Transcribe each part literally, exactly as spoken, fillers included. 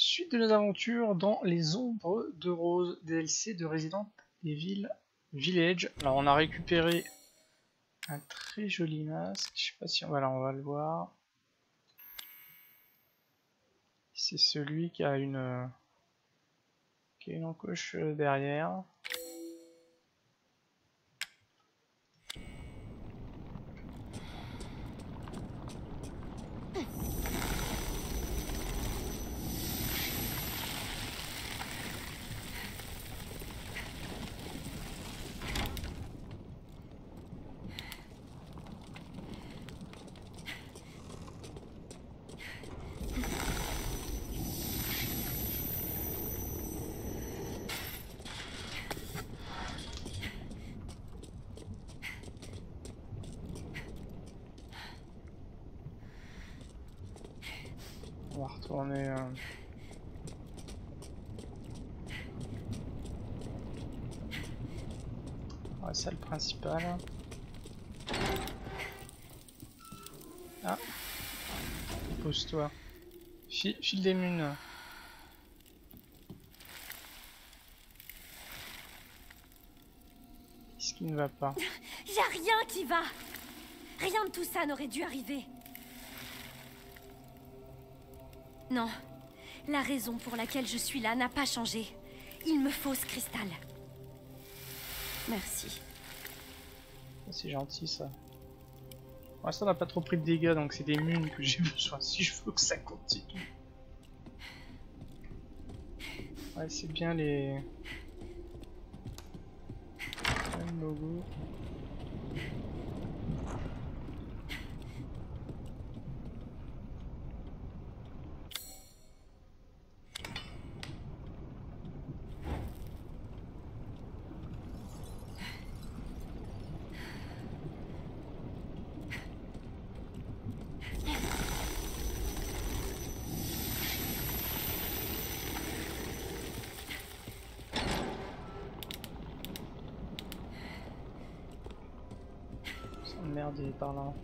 Suite de nos aventures dans les ombres de Rose, D L C de Resident Evil Village. Alors on a récupéré un très joli masque, je sais pas si on va, là, on va le voir. C'est celui qui a une, qui a une encoche derrière. On va retourner euh... à la salle principale. Ah, pose-toi. File, file des munes. Qu'est-ce qui ne va pas? Y'a rien qui va. Rien de tout ça n'aurait dû arriver. Non, la raison pour laquelle je suis là n'a pas changé. Il me faut ce cristal. Merci. C'est gentil ça. Pour l'instant on n'a pas trop pris de dégâts donc c'est des munes que j'ai besoin si je veux que ça continue. Ouais, c'est bien les... le logo. Merde, il est par là.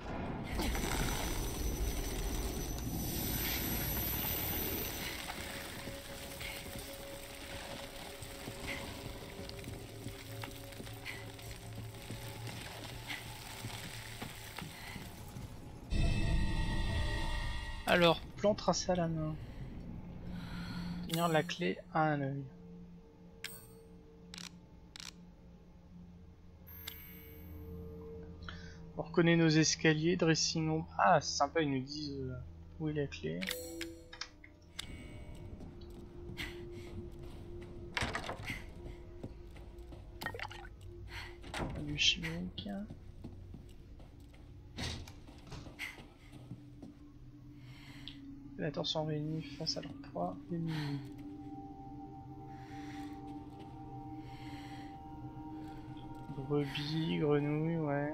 Alors, plan tracé à la main. Tenir la clé à un œil. On reconnaît nos escaliers, dressing room. Ah, c'est sympa, ils nous disent euh, où est la clé. Du chimique. Les prédateurs sont réunis face à leur proie ennemie. Brebis, grenouilles, ouais.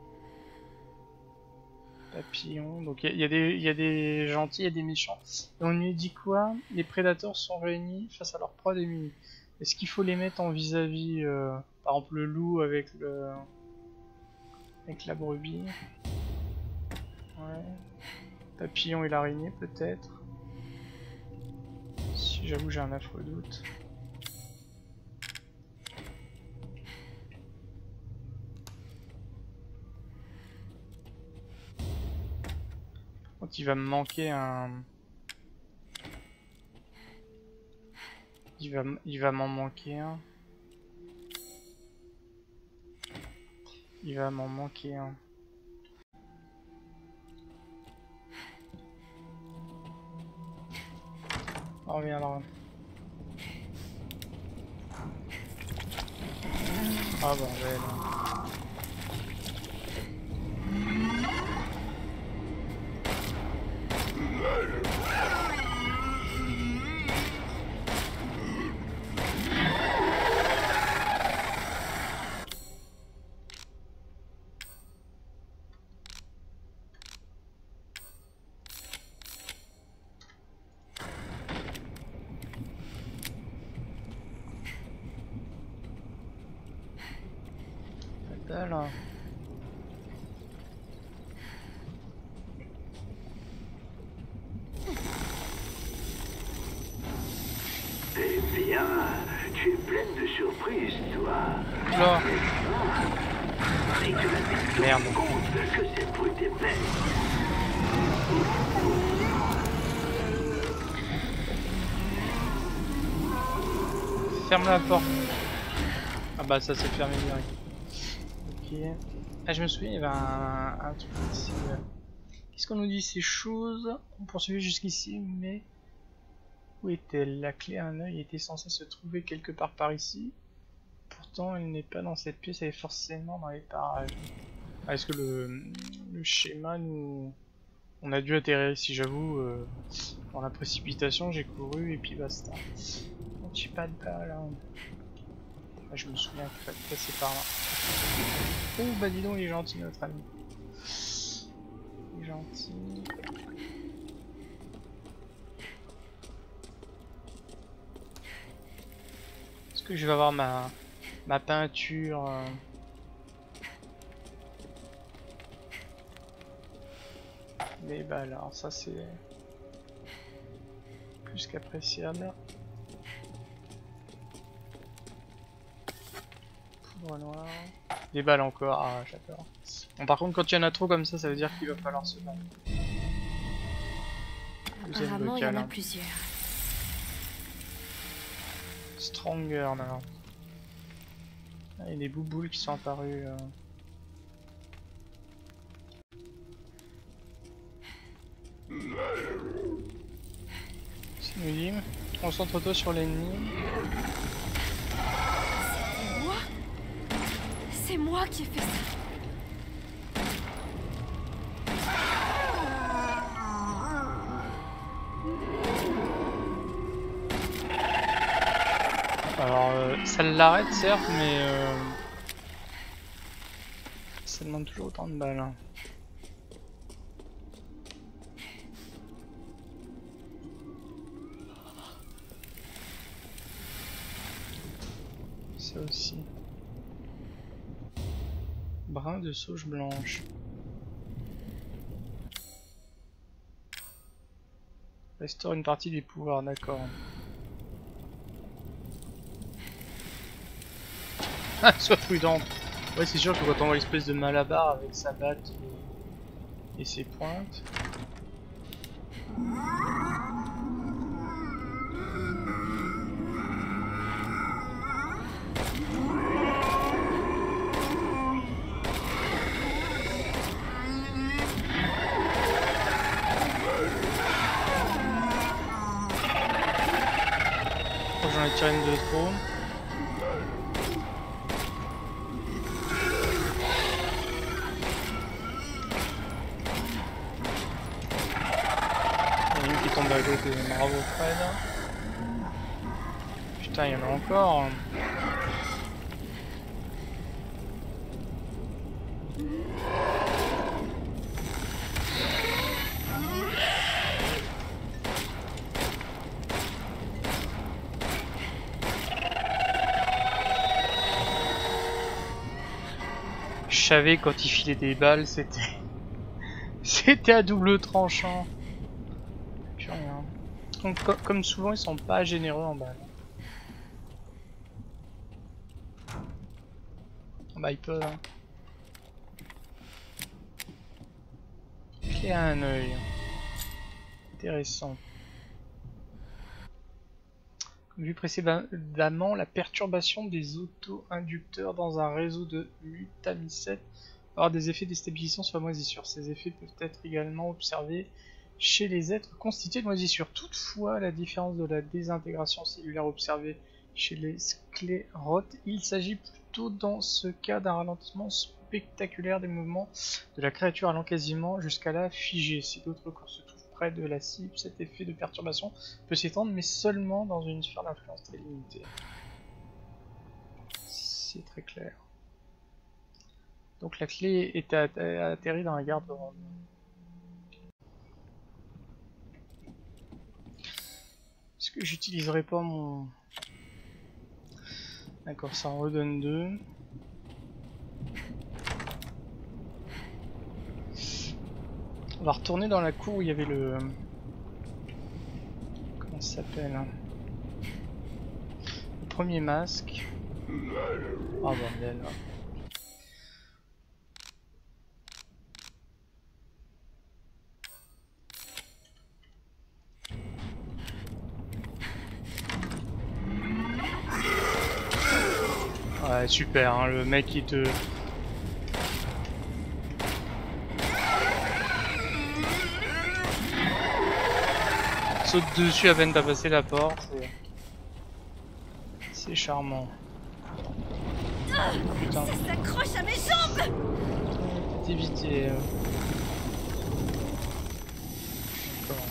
Papillon, donc il y, y, y a des gentils et des méchants. Et on lui dit quoi? Les prédateurs sont réunis face à leur proie démunie. Est-ce qu'il faut les mettre en vis-à-vis, -vis, euh, par exemple le loup avec le avec la brebis? Ouais. Papillon et l'araignée peut-être. Si j'avoue j'ai un affreux doute. Donc il va me manquer un... Il va, il va m'en manquer un. Il va m'en manquer un. On revient là. Ah bordel. Là. Bien, tu es pleine de surprises, toi. Là. Et tu vas vite te Merde. rendre compte que cette brute est belle. Ferme la porte. Ah bah ça s'est fermé direct. Ok. Ah je me souviens, il y avait un, un truc ici. Qu'est-ce qu'on nous dit ces choses? On poursuivait jusqu'ici, mais... Où est-elle? La clé à un œil était censée se trouver quelque part par ici. Pourtant, elle n'est pas dans cette pièce, elle est forcément dans les parages. Ah, est-ce que le, le schéma nous... On a dû atterrir ici, j'avoue. Euh, dans la précipitation, j'ai couru et puis basta. Donc j'ai pas de balle. Hein. Ah, je me souviens qu'il fallait passer par là. Oh bah dis donc, il est gentil notre ami. Il est gentil. Est-ce que je vais avoir ma, ma peinture euh... Mais bah alors ça c'est plus qu'appréciable. Poudre noire. Des balles encore, ah j'adore. Bon, par contre quand il y en a trop comme ça, ça veut dire qu'il va falloir se battre. Apparemment il y en a plusieurs. Stronger now. Ah, il y a des bouboules qui sont apparus. Euh... C'est nous dit. Concentre-toi sur l'ennemi. C'est moi? C'est moi qui ai fait ça. Alors, euh, ça l'arrête certes, mais euh, ça demande toujours autant de balles. Hein. Ça aussi. Brin de sauge blanche. Restaure une partie des pouvoirs, d'accord. Ah, sois prudente. Ouais, c'est sûr que quand on voit l'espèce de malabar avec sa batte et ses pointes. J'en ai tiré une de trop. Il y en a une qui tombe à côté, bravo Fred. Putain, il y en a encore. Je savais quand il filait des balles, c'était c'était à double tranchant. Puis rien. Donc, co comme souvent, ils sont pas généreux en balles. Bah ils peuvent. Hein. Clé à un œil. Intéressant. Comme vu précédemment, la perturbation des auto-inducteurs dans un réseau de mutamicètes avoir des effets déstabilisants sur la moisissure. Ces effets peuvent être également observés chez les êtres constitués de moisissure. Toutefois, à la différence de la désintégration cellulaire observée chez les sclérotes, il s'agit plutôt dans ce cas d'un ralentissement spectaculaire des mouvements de la créature allant quasiment jusqu'à la figer. Si d'autres corps se trouvent près de la cible, cet effet de perturbation peut s'étendre, mais seulement dans une sphère d'influence très limitée. C'est très clair. Donc la clé est atterrie dans la garde-robe. Est-ce que j'utiliserai pas mon... D'accord, ça en redonne deux. On va retourner dans la cour où il y avait le... Comment ça s'appelle? premier masque. Oh bordel. Ouais, super, hein, le mec il te... saute dessus à peine t'as passé la porte. Et... c'est charmant. Oh, putain. Ça s'accroche à mes jambes. Éviter. Euh... D'accord.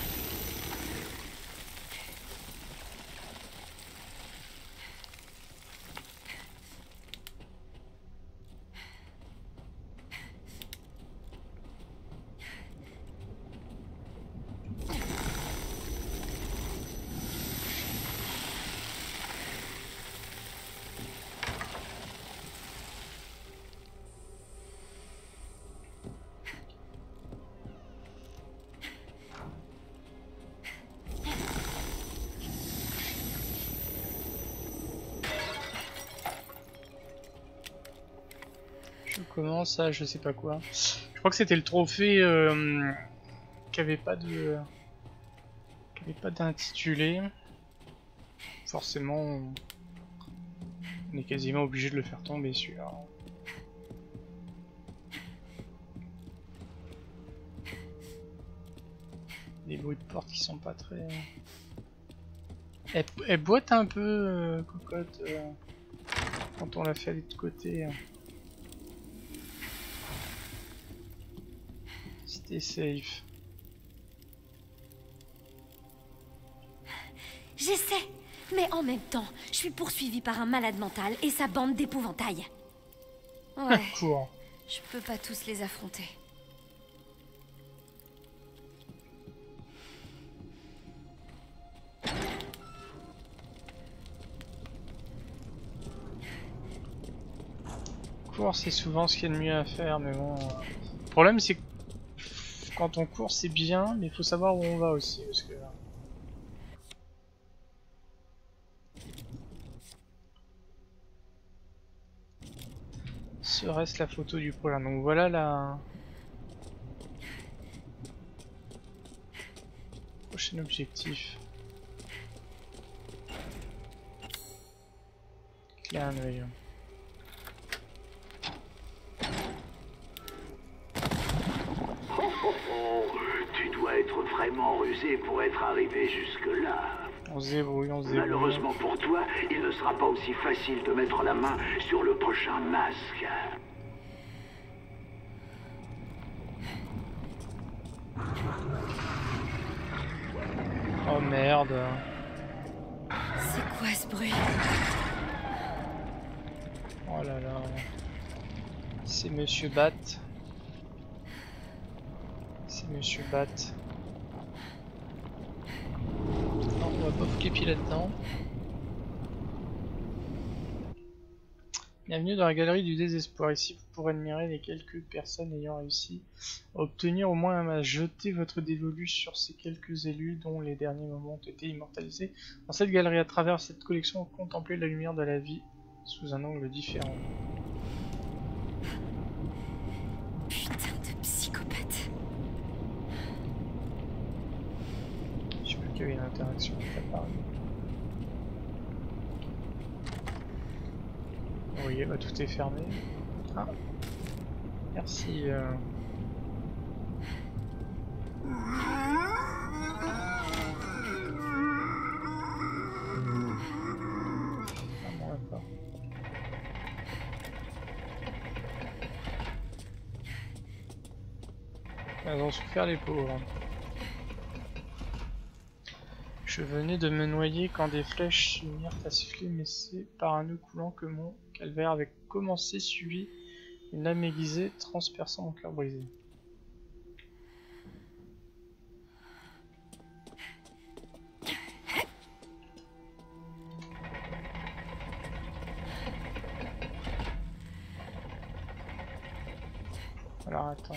Comment ça, je sais pas quoi. Je crois que c'était le trophée euh, qui avait pas de, qui avait pas d'intitulé. Forcément, on est quasiment obligé de le faire tomber celui-là. Des bruits de porte qui sont pas très. Elle, elle boite un peu, euh, cocotte, euh, quand on l'a fait aller de côté. C'était safe. J'essaie, mais en même temps, je suis poursuivie par un malade mental et sa bande d'épouvantails. Ouais, Cours. Je peux pas tous les affronter. Cours, c'est souvent ce qu'il y a de mieux à faire, mais bon. Le problème, c'est que quand on court, c'est bien, mais il faut savoir où on va aussi, parce que. Serait-ce la photo du programme? Donc voilà la. Prochain objectif. Clin d'œil. Tu dois être vraiment rusé pour être arrivé jusque-là. On se débrouille, on se débrouille. Malheureusement pour toi, il ne sera pas aussi facile de mettre la main sur le prochain masque. Oh merde. C'est quoi ce bruit? Oh là là. C'est Monsieur Bat. C'est Monsieur Bat. Non, on va pas foutre les pieds là-dedans. Bienvenue dans la galerie du désespoir. Ici, vous pourrez admirer les quelques personnes ayant réussi à obtenir au moins un masque. Jetez votre dévolu sur ces quelques élus dont les derniers moments ont été immortalisés. Dans cette galerie, à travers cette collection, contemplez la lumière de la vie sous un angle différent. Putain de psychopathe. Je sais pas qu'il y avait une interaction avec l'appareil. Oui, bah, tout est fermé. Ah. Merci. Euh... Ah, bon, d'accord. Elles ont souffert les pauvres. Je venais de me noyer quand des flèches se mirent à siffler, mais c'est par un nœud coulant que mon calvaire avait commencé, suivi une lame aiguisée transperçant mon cœur brisé. Alors attends.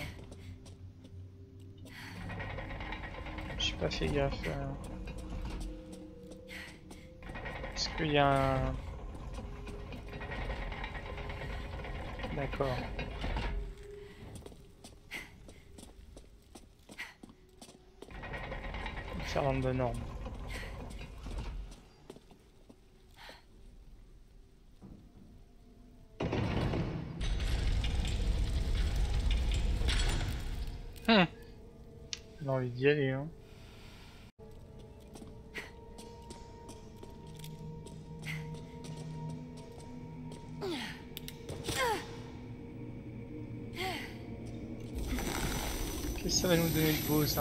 J'ai pas fait gaffe. Euh... Est-ce qu'il y a un... D'accord. Faire dans le bon ordre. Hum. J'ai envie d'y aller, hein. Qu'est-ce que ça va nous donner de beau, ça?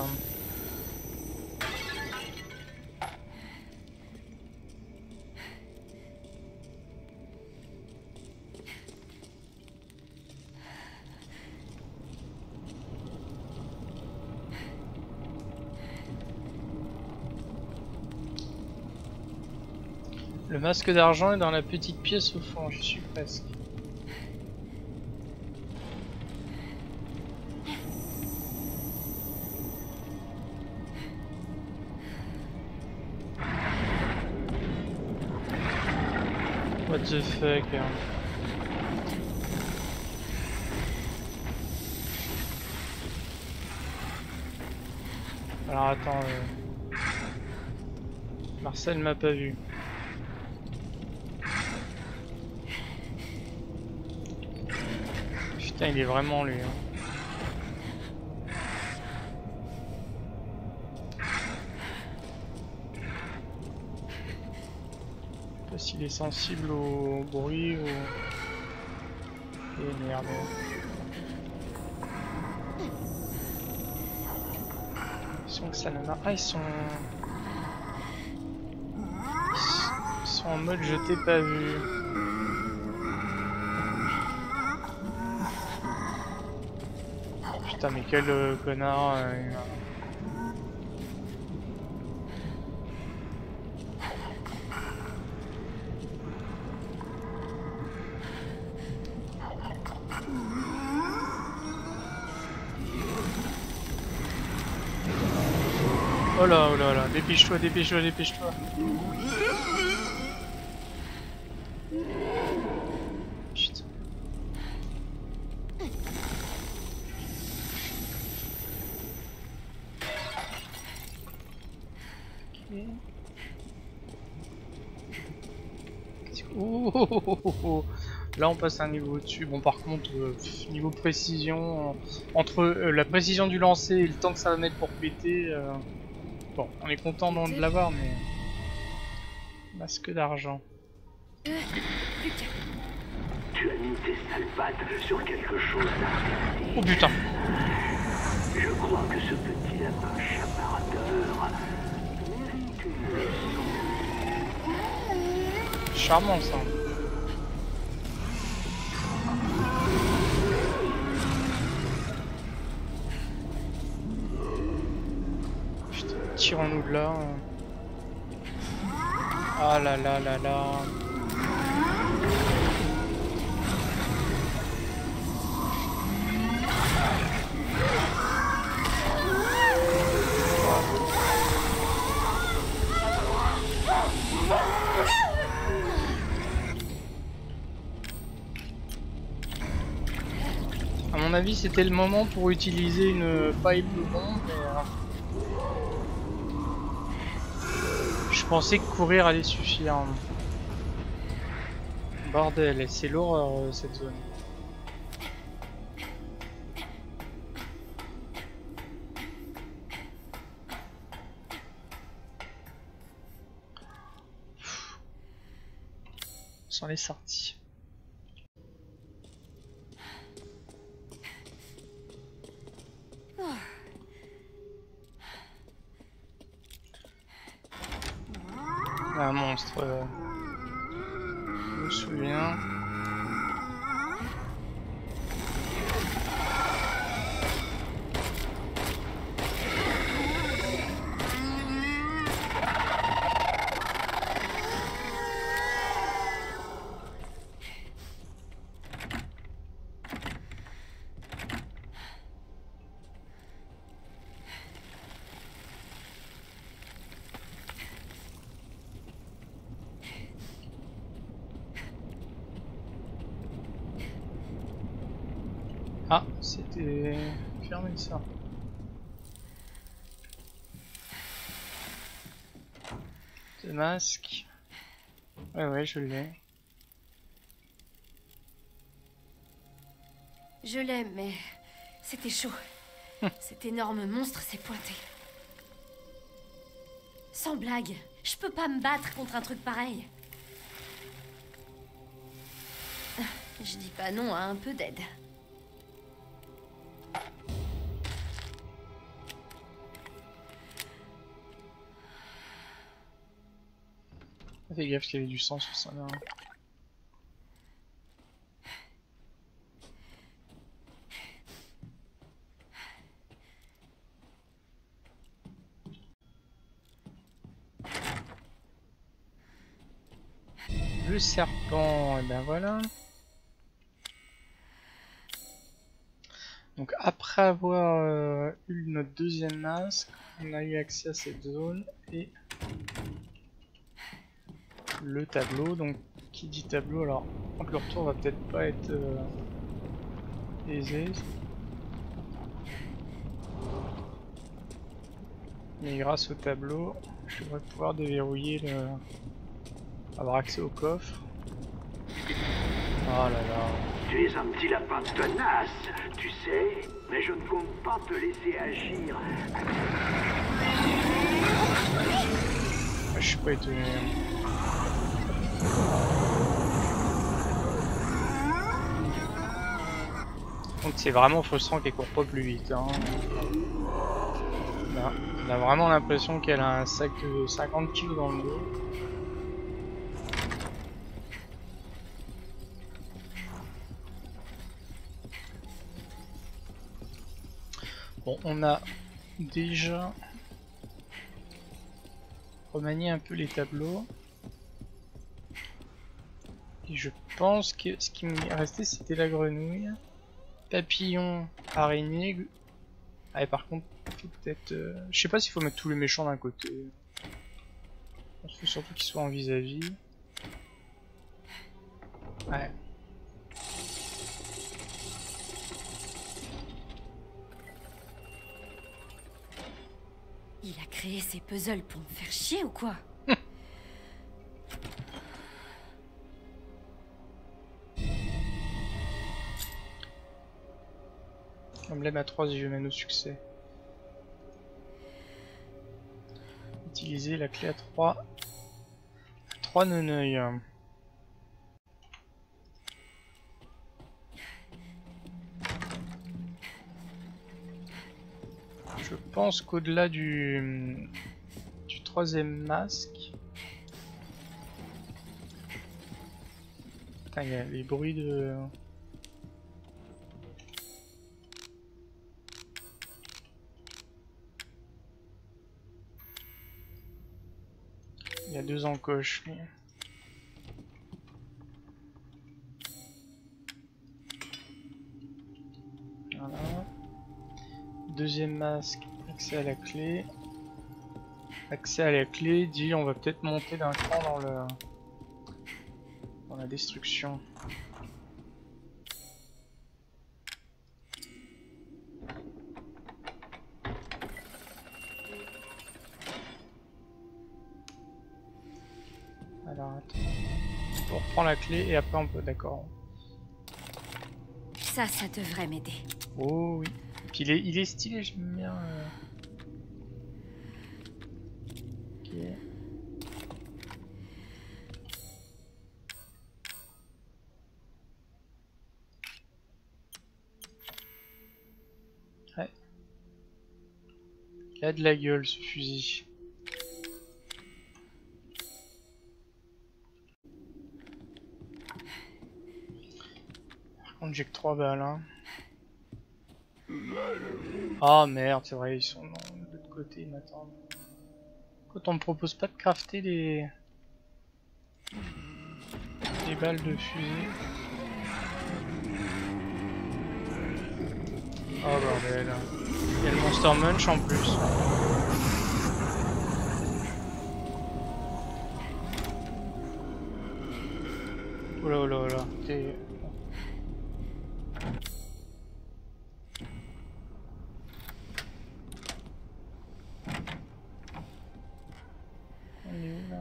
Le masque d'argent est dans la petite pièce au fond, je suis presque. What the fuck, hein. Alors attends, euh... Marcel m'a pas vu. Putain, il est vraiment lui, hein. Je sais pas s'il est sensible au bruit ou... Eh merde. Ils sont que ça ne marche. Ah, ils sont... Ils sont en mode je t'ai pas vu. Putain, mais quel euh, connard. Euh... Oh là, oh là là, dépêche-toi, dépêche-toi, dépêche-toi. Putain. Okay. Oh, oh, oh, oh, oh. Là on passe un niveau au-dessus. Bon par contre, euh, niveau précision, euh, entre euh, la précision du lancer et le temps que ça va mettre pour péter, euh... bon, on est content de l'avoir, mais... Masque d'argent. Tu as mis tes sales pattes sur quelque chose d'artistique. Oh putain. Je crois que ce petit lapin chaperadeur mérite une leçon. Charmant ça. Putain, tirons-nous de là. Ah là là là là. À mon avis, c'était le moment pour utiliser une pipe bombe. Mais, euh... je pensais que courir allait suffire. Bordel, c'est l'horreur euh, cette zone. C'en est sorti. Un monstre. Euh... Je me souviens. Ah, c'était fermé ça. Ce masque. Ouais, ouais, je l'ai. Je l'ai, mais c'était chaud. Cet énorme monstre s'est pointé. Sans blague, je peux pas me battre contre un truc pareil. Je dis pas non à un peu d'aide. Fais gaffe qu'il y avait du sang sur sa main. Le serpent, et ben voilà. Donc après avoir euh, eu notre deuxième masque, on a eu accès à cette zone et le tableau. Donc qui dit tableau, alors donc le retour va peut-être pas être euh, aisé. Mais grâce au tableau, je devrais pouvoir déverrouiller le... avoir accès au coffre. Oh là là. Tu es un petit lapin tenace, tu sais, mais je ne compte pas te laisser agir. Ah, je suis pas étonné. Donc c'est vraiment frustrant qu'elle court pas plus vite. Hein. Là, on a vraiment l'impression qu'elle a un sac de cinquante kilos dans le dos. Bon, on a déjà remanié un peu les tableaux. Et je pense que ce qui m'est resté c'était la grenouille. Papillon, araignée. Ah, et par contre, faut peut-être. Euh... Je sais pas s'il faut mettre tous les méchants d'un côté. Il faut surtout qu'ils soient en vis-à-vis. Ouais. Il a créé ces puzzles pour me faire chier ou quoi? Emblème à trois yeux mène au succès. Utiliser la clé à trois. trois non-œil. Je pense qu'au-delà du, du troisième masque. Putain, il y a les bruits de. Il y a deux encoches. Mais... Voilà. Deuxième masque, accès à la clé. Accès à la clé dit on va peut-être monter d'un cran dans le dans la destruction. Alors attends. On reprend la clé et après on peut, d'accord. Ça, ça devrait m'aider. Oh oui. Puis il est, il est stylé, j'aime bien. Euh... Ok. Ouais. Il a de la gueule ce fusil. Par contre j'ai que trois balles hein. Ah oh, merde, c'est vrai, ils sont de l'autre côté, ils m'attendent. Quand on me propose pas de crafter les... les balles de fusil. Oh bordel. Il y a le Monster Munch en plus. Oh là oh là oh là. T'es... là.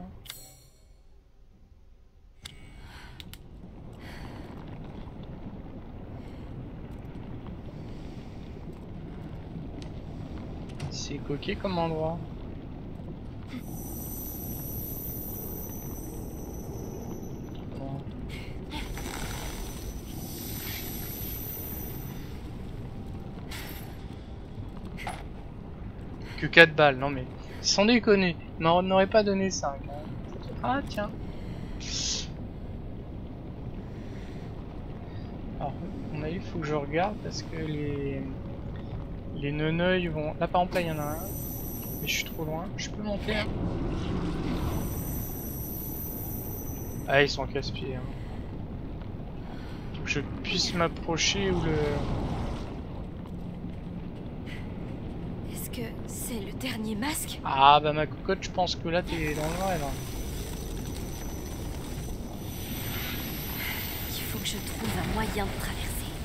C'est coquet comme endroit. Bon. Que quatre balles, non mais sans déconner, on n'aurait pas donné cinq. Hein. Ah tiens. Alors, à mon avis, il faut que je regarde parce que les les neneuils vont. Là par exemple, là il y en a un, mais je suis trop loin. Je peux monter. Hein. Ah, ils sont en casse-pied. Hein. Faut que je puisse m'approcher ou le. Est-ce que c'est le dernier masque? Ah bah ma cocotte, je pense que là t'es dans le vrai là. Il faut que je trouve un moyen de traverser.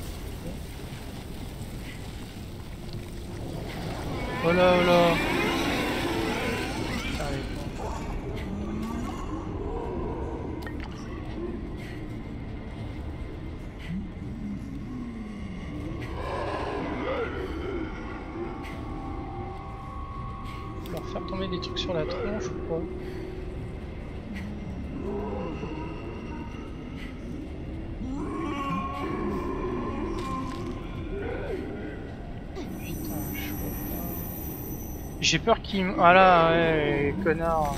Oh là oh là. Putain, les cons. Faut leur faire tomber des trucs sur la tronche ou quoi? J'ai peur qu'il me... Ah là, ouais, connard.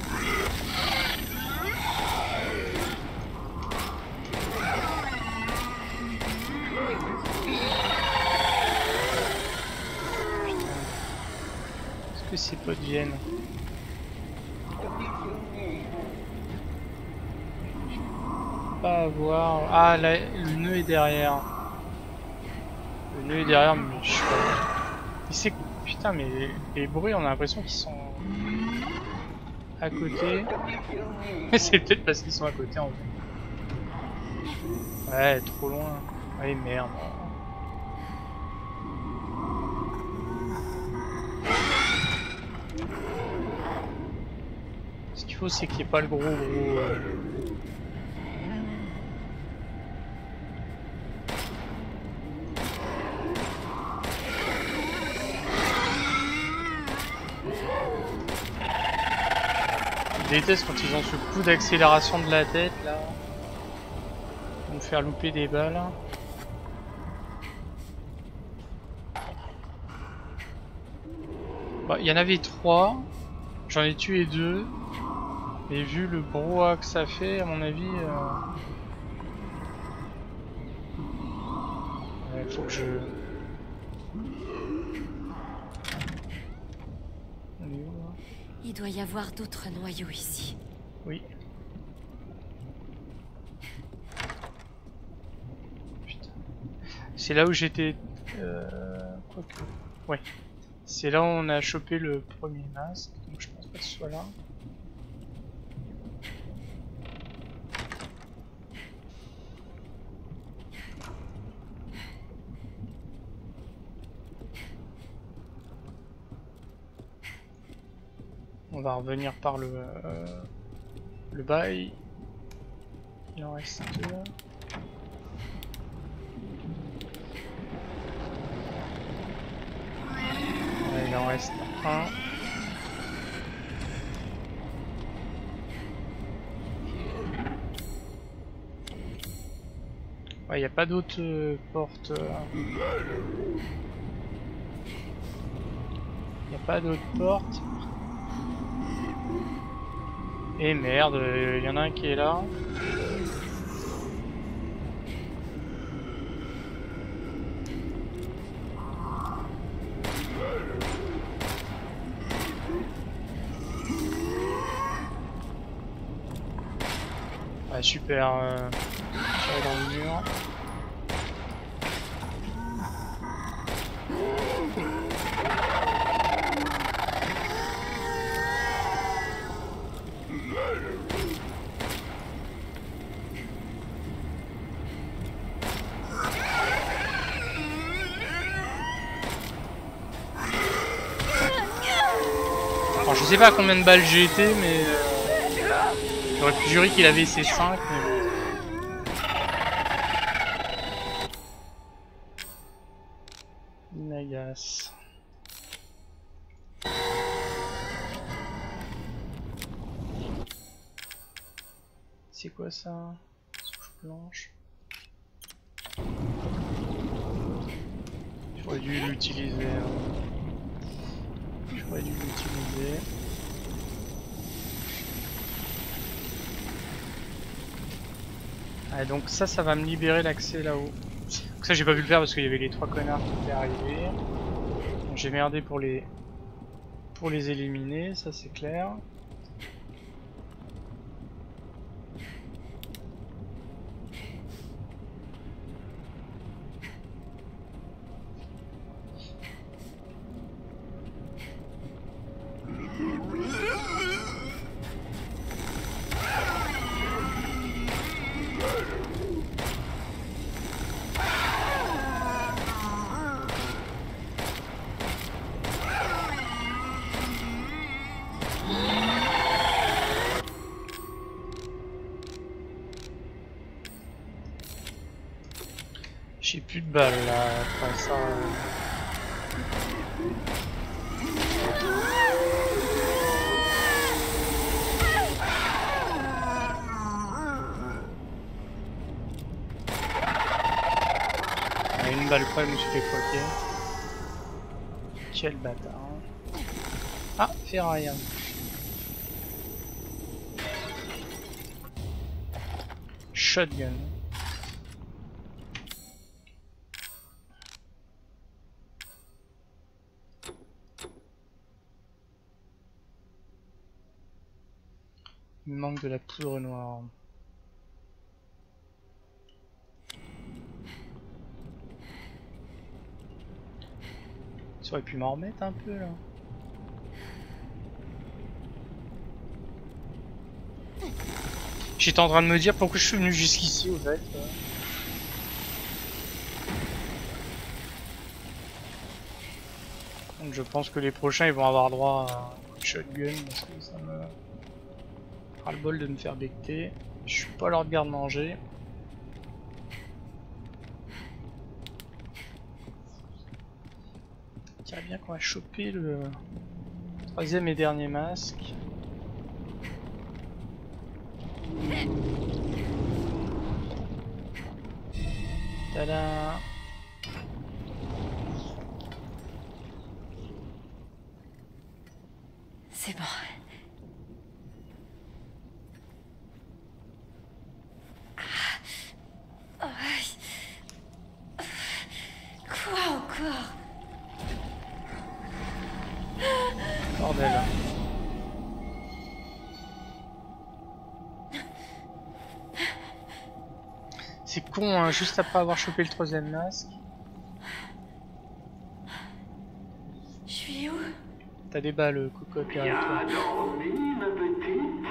Est-ce que ces potes viennent? Pas à voir... Ah, là, le nœud est derrière. Le nœud est derrière, mais je sais pas. Il sait... Putain, mais les, les bruits, on a l'impression qu'ils sont à côté. Mais c'est peut-être parce qu'ils sont à côté en fait. Ouais, trop loin. Ouais, merde. Ce qu'il faut, c'est qu'il n'y ait pas le gros gros. Euh... Je déteste quand ils ont ce coup d'accélération de la tête là. Pour me faire louper des balles. Bah, il y en avait trois. J'en ai tué deux. Et vu le brouhaha que ça fait, à mon avis. Euh... Ouais, faut que je. Il doit y avoir d'autres noyaux ici. Oui. Putain. C'est là où j'étais... Euh... Quoique... Ouais. C'est là où on a chopé le premier masque. Donc je pense pas que ce soit là. On va revenir par le euh, le bail. Il en reste deux. Ouais, il en reste un. Ouais, il n'y a pas d'autres euh, portes. Il euh... n'y a pas d'autres portes. Et merde, il y en a un qui est là. Ouais, super. Euh, tiré dans le mur. Alors, je sais pas à combien de balles j'ai été, mais... Euh... J'aurais pu jurer qu'il avait ses cinq, mais bon. Il m'agace. C'est quoi ça? Souche blanche. J'aurais dû l'utiliser. Hein. J'aurais dû l'utiliser. Ah, donc ça, ça va me libérer l'accès là-haut. Donc ça, j'ai pas pu le faire parce qu'il y avait les trois connards qui étaient arrivés. Donc j'ai merdé pour les pour les éliminer, ça c'est clair. J'ai plus de balles là, après ça. Euh... À une balle près, je me suis fait croquer. Quel bâtard. Ah, ferraille. Shotgun. Il me manque de la poudre noire. Ça aurait pu m'en remettre un peu là. J'étais en train de me dire pourquoi je suis venu jusqu'ici au fait. Donc je pense que les prochains ils vont avoir droit à un coup de shotgun parce que ça me... ras le bol de me faire becter. Je suis pas leur garde-manger. Tiens bien qu'on va choper le troisième et dernier masque. Tada. C'est bon. Quoi encore? Bordel. C'est con, hein, juste après avoir chopé le troisième masque. Je suis où? T'as des balles, cocotte, derrière toi. Bien dormi, ma petite.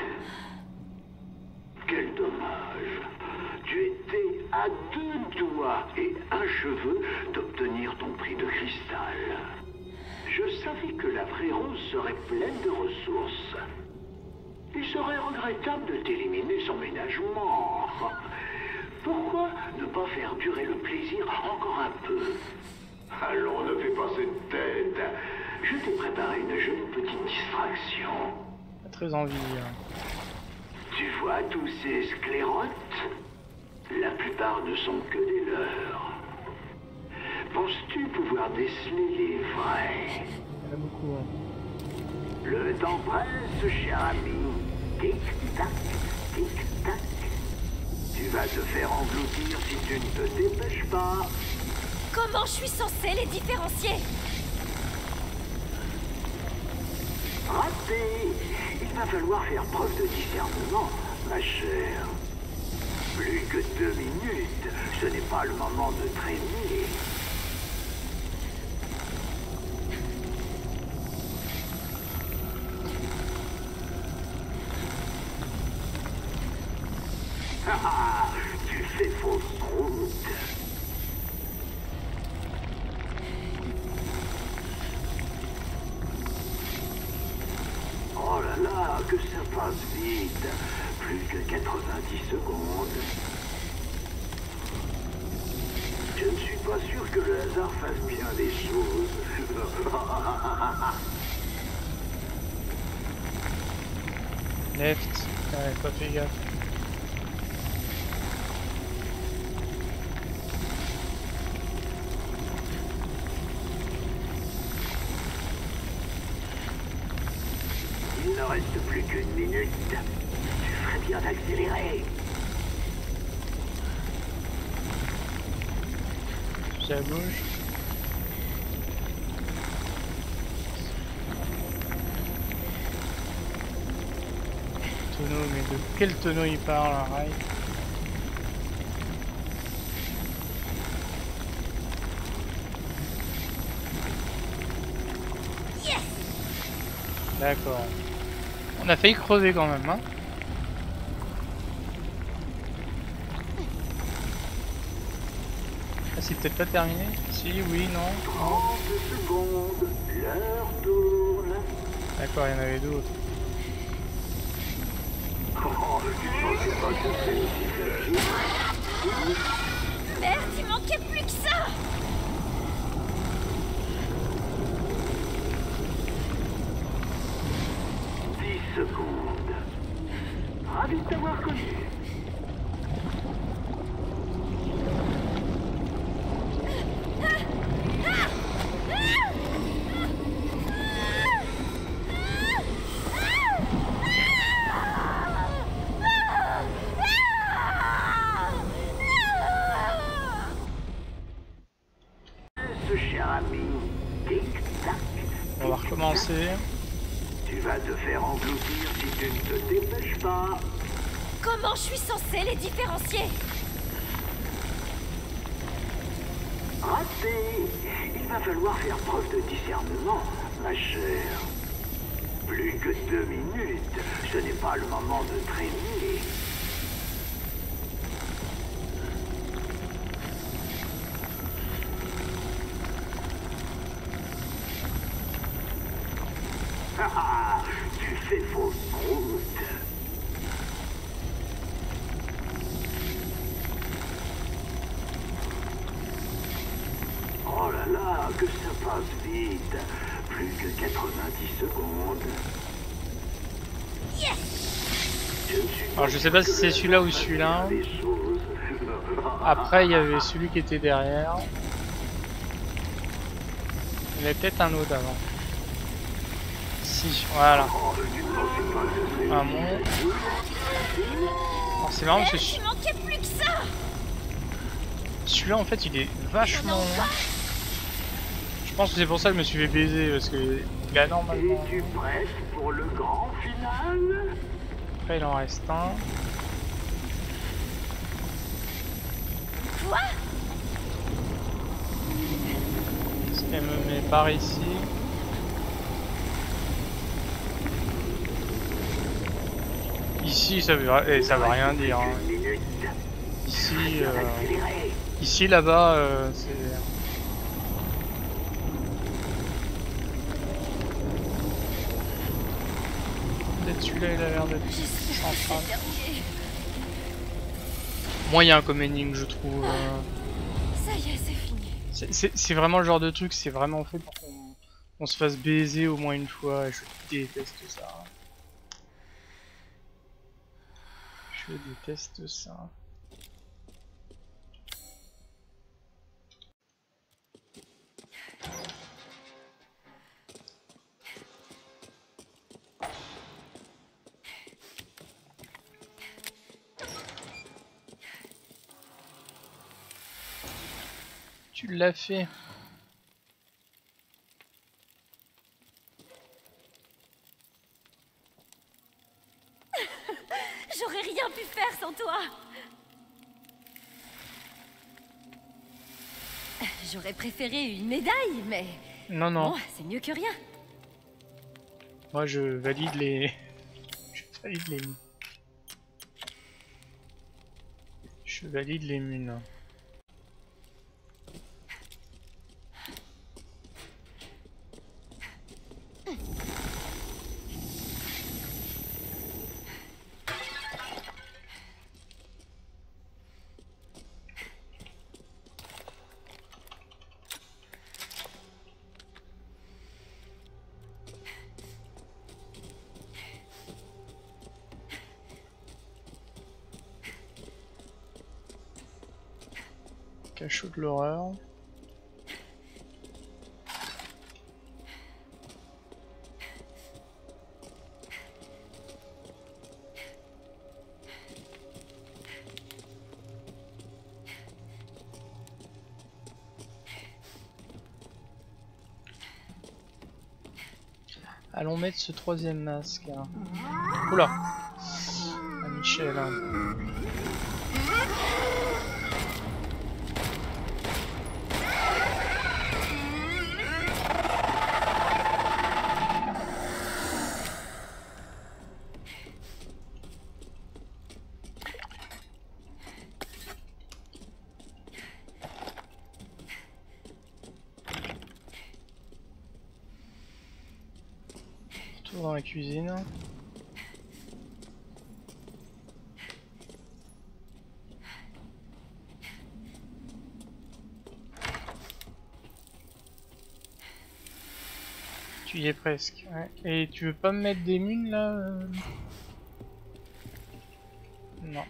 Quel dommage. Tu étais à deux doigts et un cheveu d'obtenir ton prix de cristal. Je savais que la vraie rose serait pleine de ressources. Il serait regrettable de t'éliminer sans ménagement. Pourquoi ne pas faire durer le plaisir encore un peu? Allons, ne fais pas cette tête. Je t'ai préparé une jolie petite distraction. Pas très envie. Hein. Tu vois tous ces sclérotes? La plupart ne sont que des leurs. Penses-tu pouvoir déceler les vrais? Il y en a beaucoup. Hein. Le temps presse, cher ami. Tic-tac, tic-tac. Tu vas te faire engloutir si tu ne te dépêches pas. Comment je suis censée les différencier? Raté. Il va falloir faire preuve de discernement, ma chère. Plus que deux minutes, ce n'est pas le moment de traîner. Ah, tu fais fausse route. Oh là là, que sympa. passe vite. Plus que quatre-vingt-dix secondes. Je ne suis pas sûr que le hasard fasse bien les choses. Left. Ouais, pas fait gaffe. Il ne reste plus qu'une minute. Tu ferais bien d'accélérer. J'ai à gauche. Tonneau, mais de quel tonneau il parle, un rail? D'accord. On a failli crever quand même, hein. Ah, c'est peut-être pas terminé? Si, oui, non. trente secondes. L'heure tourne. D'accord, il y en avait d'autres. Oh, tu ne pensais pas que c'est aussi facile? Merde, il manquait plus que ça. dix secondes. Ravi de t'avoir connu. Ce cher ami, tic-tac. On va recommencer. Tu vas te faire engloutir si tu ne te dépêches pas. Comment je suis censée les différencier? Raté. Il va falloir faire preuve de discernement, ma chère. Plus que deux minutes. Ce n'est pas le moment de traîner. Ah, tu fais fausse route. Oh là là, que ça passe vite. Plus que quatre-vingt-dix secondes. Je ne suis Alors je sais pas si c'est celui-là ou celui-là. des choses. Après il y avait celui qui était derrière. Il y avait peut-être un autre avant. Si, voilà. Oh, tu ne pensais pas que ce serait Un bon. Alors c'est marrant parce que Merde, il manquait plus que ça. celui-là en fait il est vachement long. Je pense que c'est pour ça que je me suis fait baiser parce que il a normalement. Es-tu prête pour le grand final? Après il en reste un. Quoi? Elle me met par ici. Ici ça veut, eh, ça veut rien dire. Hein. Une minute. Ici, euh, Accélérez. ici là-bas euh, c'est. Peut-être celui-là il a l'air d'être J'espère que central. c'est terminé. Moyen comme énigme je trouve. euh. Ça y est, c'est fini. C'est- C'est c'est vraiment le genre de truc, c'est vraiment fait pour qu'on on se fasse baiser au moins une fois. Et je déteste ça. Je déteste ça. Tu l'as fait. J'aurais rien pu faire sans toi. J'aurais préféré une médaille, mais Non, non. bon, c'est mieux que rien. Moi je valide les. Je valide les. Je valide les munes. Cachot de l'horreur. Allons mettre ce troisième masque. Hein. Oula, ah, Michel. Hein. Dans la cuisine. Tu y es presque. Ouais. Et tu veux pas me mettre des munes là euh... Non.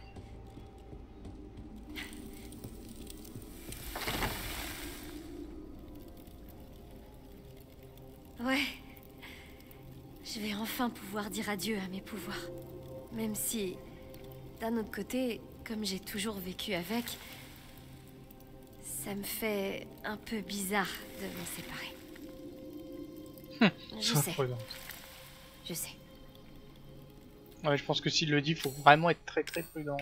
Ouais. Je vais enfin pouvoir dire adieu à mes pouvoirs. Même si, d'un autre côté, comme j'ai toujours vécu avec, ça me fait un peu bizarre de m'en séparer. Je sais. Je sais. Ouais, je pense que s'il le dit, faut vraiment être très très prudent.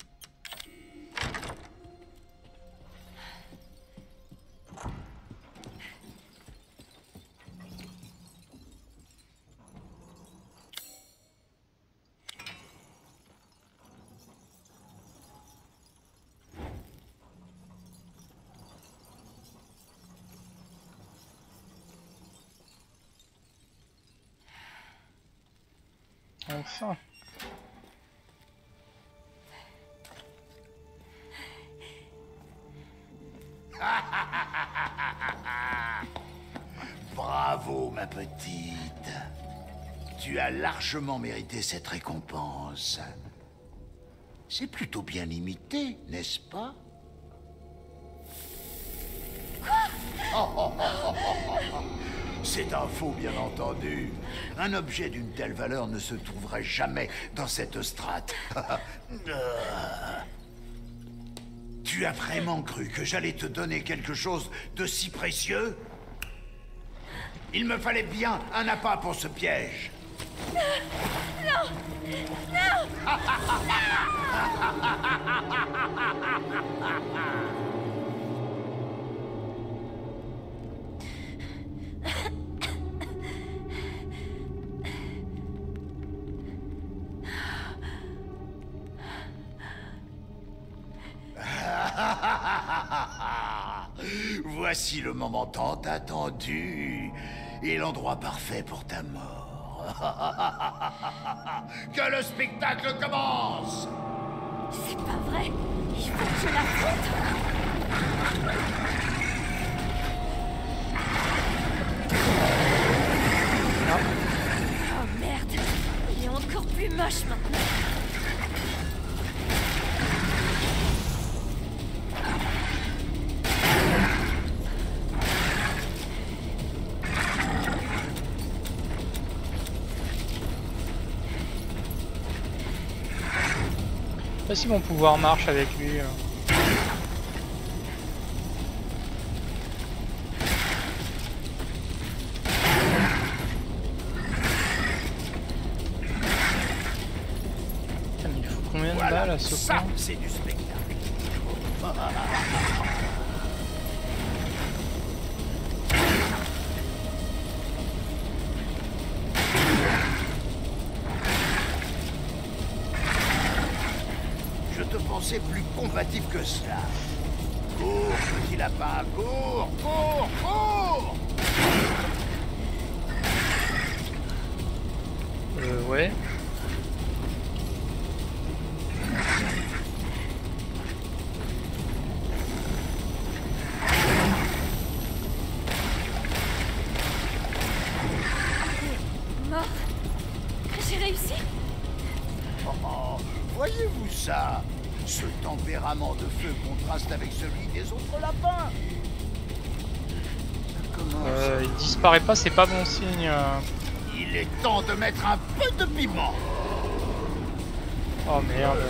Enfin. Bravo, ma petite. Tu as largement mérité cette récompense. C'est plutôt bien imité, n'est-ce pas? C'est un faux, bien entendu. Un objet d'une telle valeur ne se trouverait jamais dans cette strate. Tu as vraiment cru que j'allais te donner quelque chose de si précieux? Il me fallait bien un appât pour ce piège. Non! Non! Voici le moment tant attendu et l'endroit parfait pour ta mort. Que le spectacle commence! C'est pas vrai! Il faut que je l'affronte! Oh merde! Il est encore plus moche maintenant! Je sais pas si mon pouvoir marche avec lui. Putain, mais il faut combien de Voilà, balles à ce ça, point? c'est du spectacle. Je te pensais plus combatif que cela. Cours, petit lapin, cours, cours, cours! Euh, ouais. Mort. J'ai réussi. Oh, voyez-vous ça? Ce tempérament de feu contraste avec celui des autres lapins. Comment Euh, il disparaît pas, c'est pas bon signe. euh. Il est temps de mettre un peu de piment. Oh merde.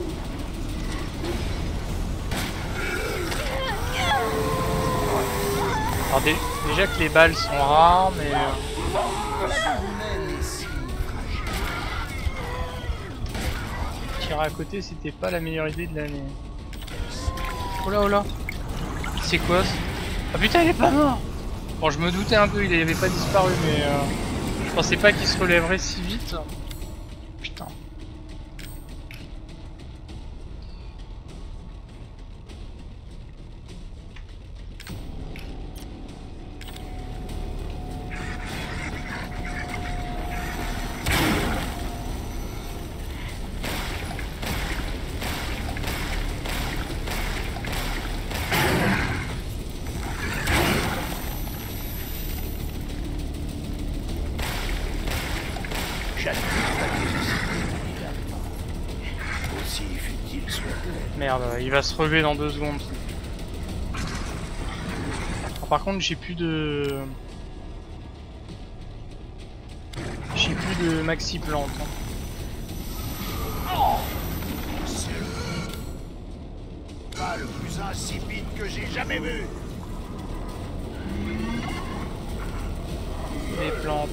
Alors dé- déjà que les balles sont rares, mais... euh, tirer à côté, c'était pas la meilleure idée de l'année. Oh là, oh là. C'est quoi ça? Ah putain, il est pas mort. Bon, je me doutais un peu, il avait pas disparu, mais... Euh, je pensais pas qu'il se relèverait si vite. Putain. Aussi futile soit-elle. Merde, il va se relever dans deux secondes. Alors, par contre, j'ai plus de... J'ai plus de maxi plante. Oh, c'est pas le plus insipide que j'ai jamais vu. Les plantes.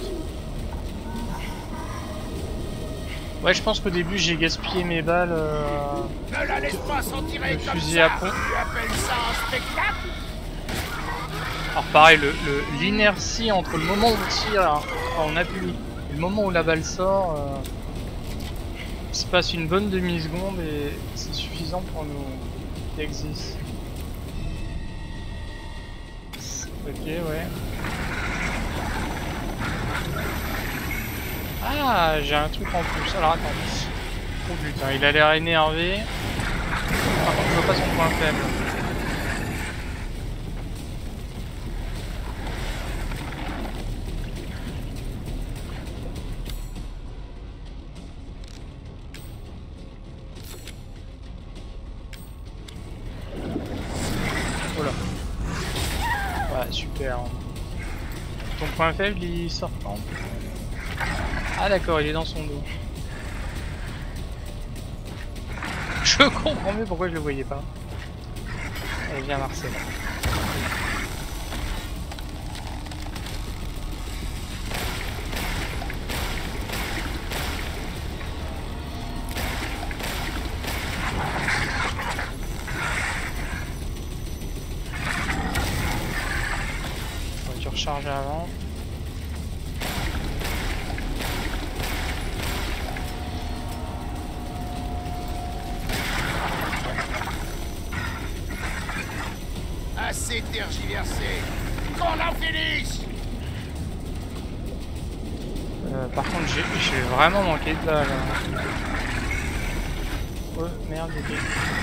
Ouais, je pense qu'au début j'ai gaspillé mes balles. Euh... Ne la laisse pas s'en tirer Le comme fusil ça. à pompe. Tu appelles ça un spectacle? Alors pareil, le, le- l'inertie entre le moment où on tire, hein, enfin, on appuie, et le moment où la balle sort, euh, il se passe une bonne demi-seconde et c'est suffisant pour nous existe. Ok, ouais. Ah, j'ai un truc en plus. Alors attends. Oh putain, il a l'air énervé. Par contre, je vois pas son point faible. Oh là. Ouais, super. Ton point faible, il sort quand? Ah d'accord, il est dans son dos. Je comprends mieux pourquoi je le voyais pas. Allez, viens Marcel. On va tu recharger avant. Assez tergiversé. Qu'on en finisse. Euh, par contre, j'ai j'ai vraiment manqué de balles. Oh merde, ok.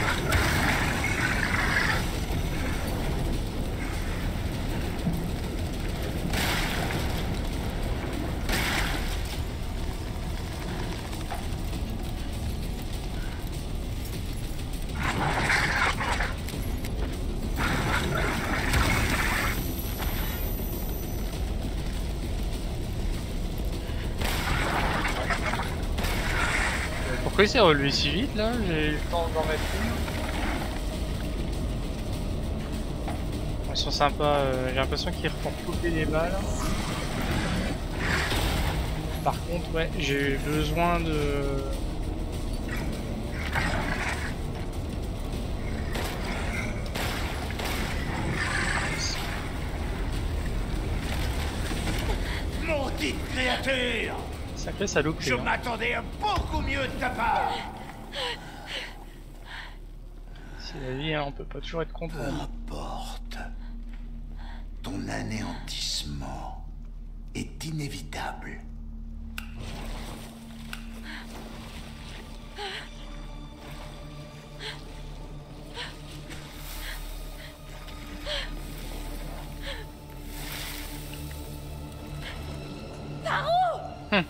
Pourquoi il s'est relevé si vite là? J'ai eu le temps d'en mettre une. Ils sont sympas, euh, j'ai l'impression qu'ils refont couper les balles. Par contre, ouais, j'ai eu besoin de... Maudite créature. Sacré saloperie. Je hein. m'attendais à beaucoup mieux de ta part. C'est la vie, hein, on peut pas toujours être content. Peu importe. Ton anéantissement est inévitable. Hum.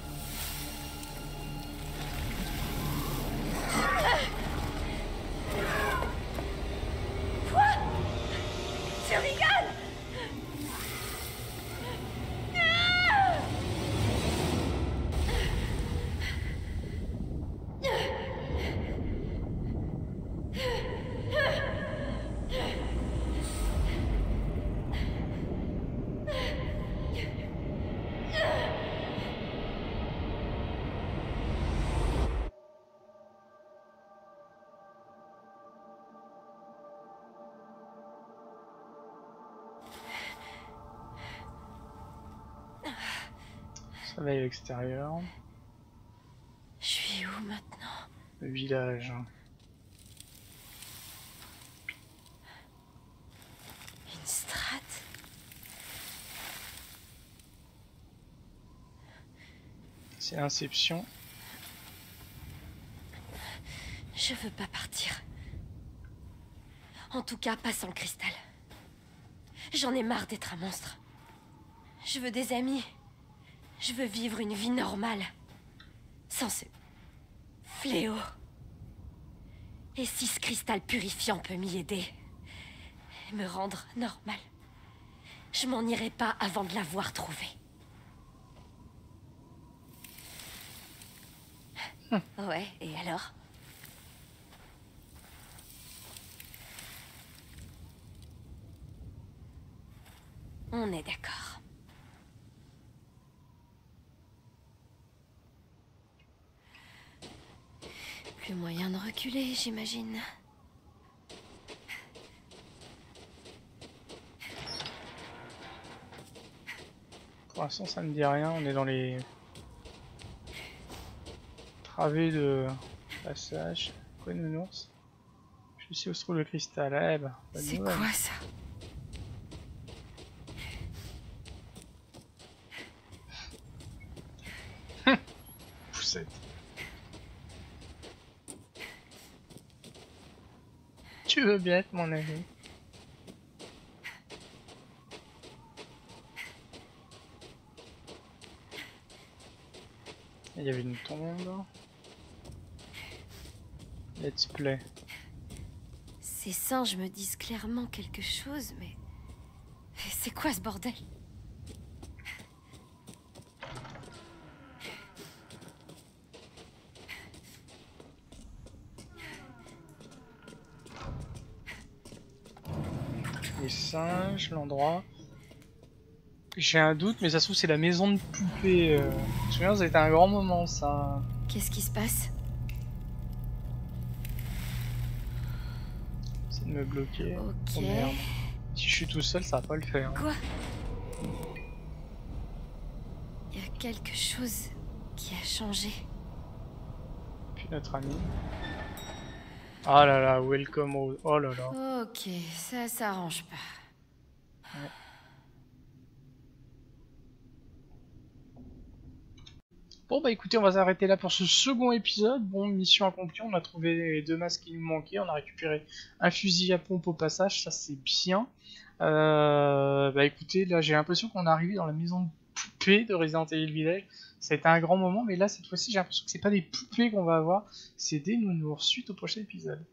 va aller à l'extérieur. Je suis où maintenant? Le village. Une strate? C'est Inception. Je veux pas partir. En tout cas, pas sans le cristal. J'en ai marre d'être un monstre. Je veux des amis. Je veux vivre une vie normale. Sans ce fléau. Et si ce cristal purifiant peut m'y aider, me rendre normal, je m'en irai pas avant de l'avoir trouvé. Hum. Ouais, et alors? On est d'accord. Plus moyen de reculer, j'imagine. Pour l'instant, ça me dit rien. On est dans les travées de passage. Quoi, nounours? Je sais où se trouve le cristal. Eh ben, c'est quoi ça? Poussette. Tu veux bien être mon ami? Il y avait une tombe. Let's play. Ces singes me disent clairement quelque chose, mais... c'est quoi ce bordel? Les singes, l'endroit. J'ai un doute, mais ça se trouve c'est la maison de poupée. Euh... Je me souviens, ça a été un grand moment ça. Qu'est-ce qui se passe? C'est de me bloquer. Ok. Oh merde. Si je suis tout seul, ça va pas le faire. Quoi? Il y a quelque chose qui a changé. Puis notre ami. Ah là là, welcome au... Oh là là. Ok, ça s'arrange pas. Ouais. Bon bah écoutez, on va s'arrêter là pour ce second épisode. Bon, mission accomplie, on a trouvé les deux masques qui nous manquaient, on a récupéré un fusil à pompe au passage, ça c'est bien. Euh, bah écoutez, là j'ai l'impression qu'on est arrivé dans la maison de poupée de Resident Evil Village. Ça a été un grand moment, mais là cette fois-ci j'ai l'impression que c'est pas des poupées qu'on va avoir, c'est des nounours. Suite au prochain épisode.